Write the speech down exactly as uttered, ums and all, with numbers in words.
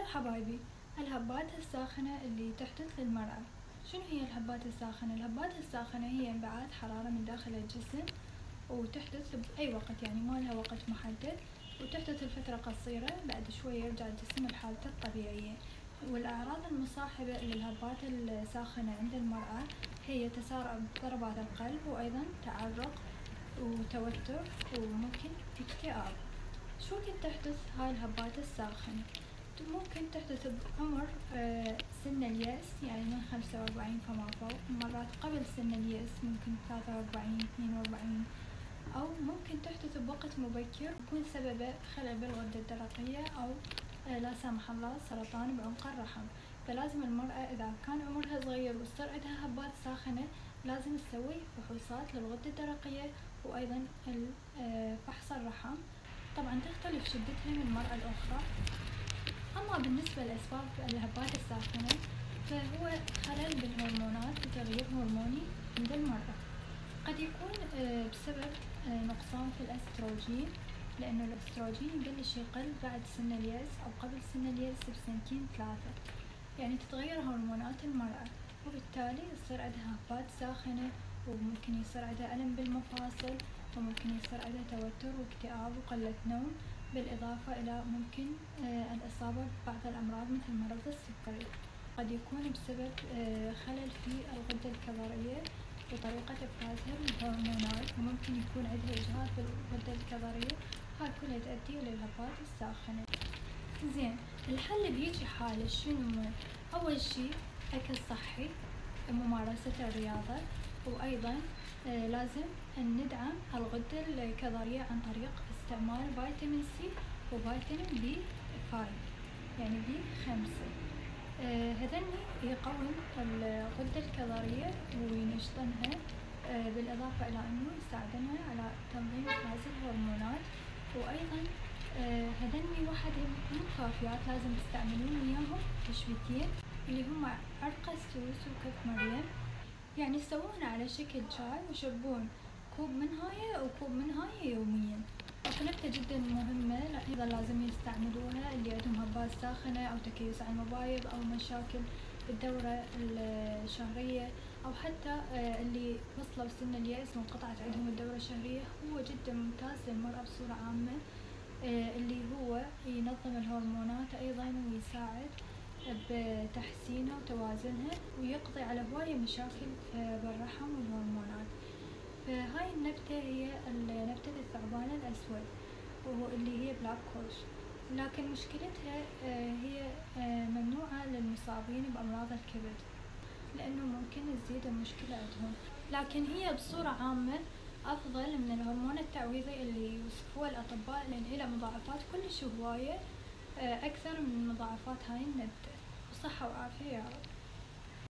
حبايبي، الهبات الساخنة اللي تحدث للمرأة. شنو هي الهبات الساخنة؟ الهبات الساخنة هي انبعاث حرارة من داخل الجسم وتحدث بأي وقت، يعني ما لها وقت محدد، وتحدث لفترة قصيرة، بعد شوية يرجع الجسم لحالته الطبيعية. والأعراض المصاحبة للهبات الساخنة عند المرأة هي تسارع ضربات القلب، وأيضا تعرق وتوتر وممكن اكتئاب. شو ممكن تحدث هاي الهبات الساخنة؟ ممكن تحدث بعمر سن اليأس، يعني من خمسة وأربعين فما فوق، مرات قبل سن اليأس ممكن ثلاثة وأربعين اثنين وأربعين، أو ممكن تحدث بوقت مبكر يكون سببه خلل بالغدة الدرقية أو لا سمح الله سرطان بعمق الرحم. فلازم المرأة إذا كان عمرها صغير وصار عندها هبات ساخنة لازم تسوي فحوصات للغدة الدرقية وأيضا فحص الرحم. طبعا تختلف شدتها من المرأة الأخرى. أما بالنسبة لأسباب الهبات الساخنة فهو خلل بالهرمونات وتغيير هرموني عند المرأة. قد يكون بسبب نقصان في الأستروجين، لأنه الأستروجين يبلش يقل بعد سن اليأس أو قبل سن اليأس بسنتين ثلاثة، يعني تتغير هرمونات المرأة وبالتالي يصير عندها هبات ساخنة، وممكن يصير عندها ألم بالمفاصل، وممكن يصير عندها توتر واكتئاب وقلة نوم، بالإضافة إلى ممكن الإصابة ببعض الأمراض مثل مرض السكري. قد يكون بسبب خلل في الغدة الكظرية وطريقة إفرازها للهرمونات، وممكن يكون عندها إجهاد في الغدة الكظرية. هاي كلها تؤدي إلى الهبات الساخنة. زين، الحل بيجي حالة شنو؟ أول شي أكل صحي، ممارسة الرياضة، وأيضا آه لازم ندعم الغدة الكظرية عن طريق استعمال فيتامين سي وفيتامين بي فايف، يعني بي خمسة. آه هذني يقوم الغدة الكظرية وينشطنها، آه بالإضافة إلى أنه يساعدنا على تنظيم إفراز الهرمونات. وأيضا آه هذني واحد من الكافيات لازم تستعملون وياهم تشويكين اللي هم عرق السوس وكف مريم، يعني تسوون على شكل شاي وشربون كوب من هاي وكوب من هاي يوميا. أكلتها جدا مهمة، أيضا لازم يستعملوها اللي عندهم هبات ساخنة أو تكيس على المبايض أو مشاكل بالدورة الشهرية، أو حتى اللي وصلوا سن اليأس وانقطعت عندهم الدورة الشهرية. هو جدا ممتاز للمرأة بصورة عامة، اللي هو ينظم الهرمونات أيضا ويساعد بتحسينها وتوازنها، ويقضي على هواية مشاكل بالرحم والهرمونات. فهاي النبتة هي نبتة الثعبان الأسود، واللي هي بلاك كوش، لكن مشكلتها هي ممنوعة للمصابين بأمراض الكبد لأنه ممكن تزيد المشكلة عندهم، لكن هي بصورة عامة أفضل من الهرمون التعويضي اللي يوصفوه الأطباء، لأن إلى مضاعفات كلش هواية أكثر من مضاعفات هاي النبتة. وصحة وعافية يا رب.